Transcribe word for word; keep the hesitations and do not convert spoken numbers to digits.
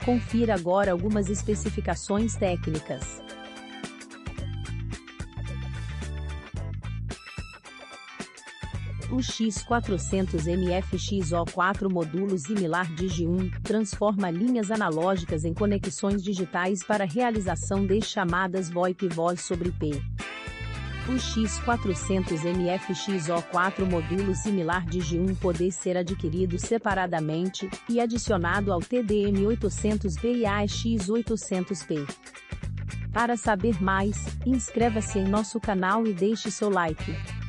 Confira agora algumas especificações técnicas. O X quatrocentos M F X O quatro módulo similar Digi um transforma linhas analógicas em conexões digitais para realização de chamadas VoIP Voz sobre I P. O X quatrocentos M F X O quatro módulo similar Digi um pode ser adquirido separadamente e adicionado ao T D M oitocentos P e A E X oitocentos P. Para saber mais, inscreva-se em nosso canal e deixe seu like.